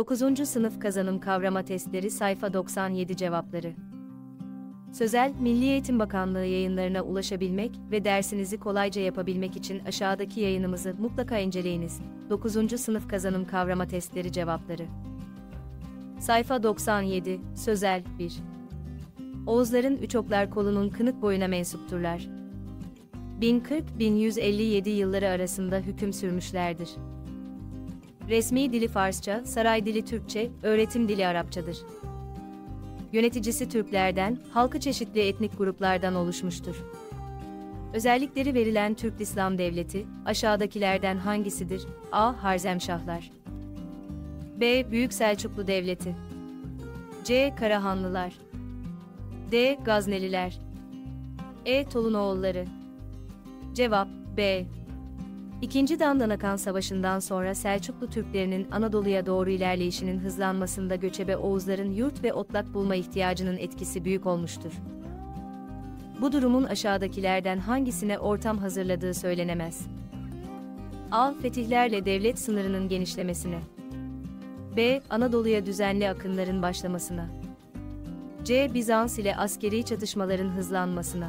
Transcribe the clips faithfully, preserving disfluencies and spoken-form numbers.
dokuzuncu Sınıf Kazanım Kavrama Testleri Sayfa doksan yedi Cevapları. Sözel, Milli Eğitim Bakanlığı yayınlarına ulaşabilmek ve dersinizi kolayca yapabilmek için aşağıdaki yayınımızı mutlaka inceleyiniz. dokuzuncu Sınıf Kazanım Kavrama Testleri Cevapları. Sayfa doksan yedi, Sözel, bir. Oğuzların Üçoklar kolunun kınık boyuna mensupturlar. bin kırk - bin yüz elli yedi yılları arasında hüküm sürmüşlerdir. Resmi dili Farsça, saray dili Türkçe, öğretim dili Arapçadır. Yöneticisi Türklerden, halkı çeşitli etnik gruplardan oluşmuştur. Özellikleri verilen Türk İslam Devleti, aşağıdakilerden hangisidir? A. Harzemşahlar. B. Büyük Selçuklu Devleti. C. Karahanlılar. D. Gazneliler. E. Tolunoğulları. Cevap B. İkinci Dandanakan Savaşı'ndan sonra Selçuklu Türklerinin Anadolu'ya doğru ilerleyişinin hızlanmasında göçebe Oğuzların yurt ve otlak bulma ihtiyacının etkisi büyük olmuştur. Bu durumun aşağıdakilerden hangisine ortam hazırladığı söylenemez. A. Fetihlerle devlet sınırının genişlemesine. B. Anadolu'ya düzenli akınların başlamasına. C. Bizans ile askeri çatışmaların hızlanmasına.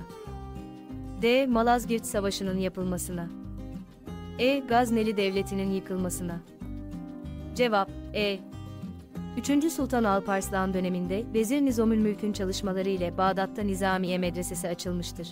D. Malazgirt Savaşı'nın yapılmasına. E. Gazneli Devleti'nin yıkılmasına. Cevap E. üçüncü Sultan Alparslan döneminde Vezir Nizamülmülk'ün çalışmaları ile Bağdat'ta Nizamiye Medresesi açılmıştır.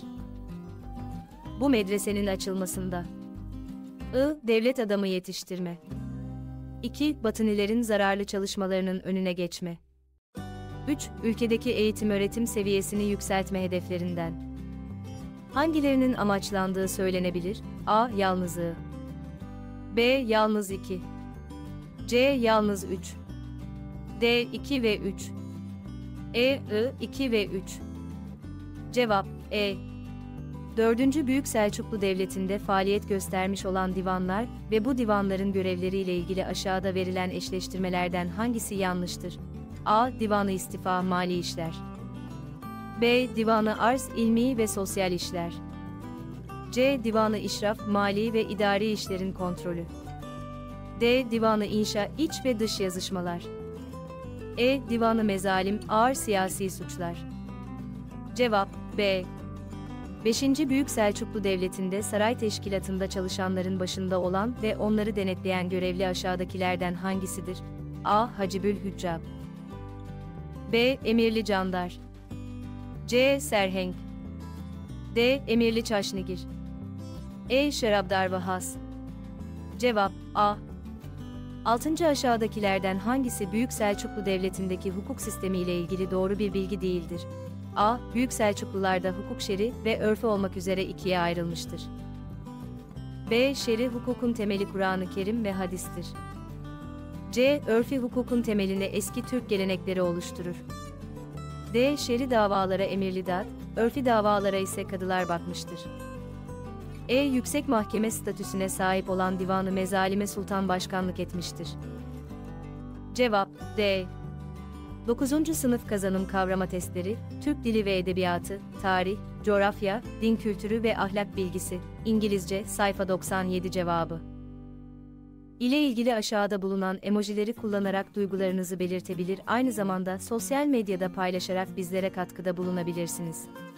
Bu medresenin açılmasında I. Devlet adamı yetiştirme. iki. Batınilerin zararlı çalışmalarının önüne geçme. üç. Ülkedeki eğitim-öğretim seviyesini yükseltme hedeflerinden hangilerinin amaçlandığı söylenebilir? A. Yalnızlığı. B. Yalnız iki. C. Yalnız üç. D. iki ve üç. E. I. iki ve üç. Cevap E. dördüncü Büyük Selçuklu Devleti'nde faaliyet göstermiş olan divanlar ve bu divanların görevleriyle ilgili aşağıda verilen eşleştirmelerden hangisi yanlıştır? A. Divanı İstifa Mali İşler. B. Divanı Arz İlmi ve Sosyal İşler. C. Divanı İşraf Mali ve İdari İşlerin Kontrolü. D. Divanı İnşa İç ve Dış Yazışmalar. E. Divanı Mezalim Ağır Siyasi Suçlar. Cevap B. beşinci Büyük Selçuklu Devleti'nde saray teşkilatında çalışanların başında olan ve onları denetleyen görevli aşağıdakilerden hangisidir? A. Hacibül Hüccab. B. Emirli Candar. C. Serhenk. D. Emirli Çaşnigir. E. Şarabdar Vahas. Cevap A. altıncı Aşağıdakilerden hangisi Büyük Selçuklu Devleti'ndeki hukuk sistemi ile ilgili doğru bir bilgi değildir? A. Büyük Selçuklularda hukuk şer'i ve örfü olmak üzere ikiye ayrılmıştır. B. Şer'i hukukun temeli Kur'an-ı Kerim ve hadistir. C. Örfi hukukun temelini eski Türk gelenekleri oluşturur. D. Şer'i davalara emirlidat, örfi davalara ise kadılar bakmıştır. E. Yüksek mahkeme statüsüne sahip olan Divanı Mezalime Sultan başkanlık etmiştir. Cevap D. dokuzuncu Sınıf Kazanım Kavrama Testleri, Türk Dili ve Edebiyatı, Tarih, Coğrafya, Din Kültürü ve Ahlak Bilgisi, İngilizce, sayfa doksan yedi Cevabı. ile ilgili aşağıda bulunan emojileri kullanarak duygularınızı belirtebilir, aynı zamanda sosyal medyada paylaşarak bizlere katkıda bulunabilirsiniz.